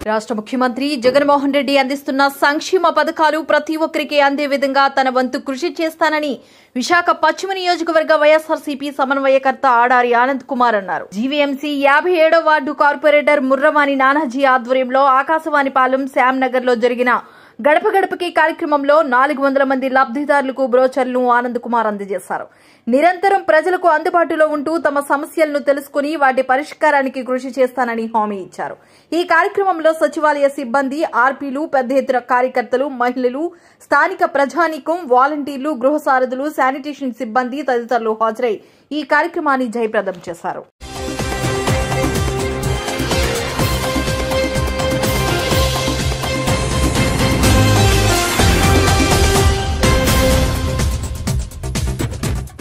రాష్ట్ర ముఖ్యమంత్రి జగన్మోహన్ రెడ్డి అందిస్తున్న సంక్షేమ పథకాలు ప్రతి ఒక్కరికి అందే విధంగా తన వంతు కృషి చేస్తానని విశాఖ పశ్చిమ నియోజకవర్గ వైఎస్ఆర్సీపీ సమన్వయకర్త ఆడారి ఆనంద్ కుమార్ అన్నారు. జీవీఎంసీ 57వ వార్డు కార్పొరేటర్ ముర్రవాణి నానాజీ ఆధ్వర్యంలో ఆకాశవాణిపాలెం శ్యామ్ నగర్ లో జరిగిన గడప గడపకి కార్యక్రమంలో 400 మంది లబ్ధిదారులకు బ్రోచర్లను ఆనంద్ కుమార్ అందజేశారు. నిరంతరం ప్రజలకు అందుబాటులో ఉంటూ తమ సమస్యలను తెలుసుకుని వాటి పరిష్కారానికి కృషి చేస్తానని హామీ ఇచ్చారు. ఈ కార్యక్రమంలో సచివాలయ సిబ్బంది, ఆర్పీలు, పెద్ద ఎత్తున కార్యకర్తలు, మహిళలు, స్థానిక ప్రజానీకం, వాలంటీర్లు, గృహ సారథులు, శానిటేషన్ సిబ్బంది తదితరులు హాజరై ఈ కార్యక్రమాన్ని జయప్రదం చేశారు.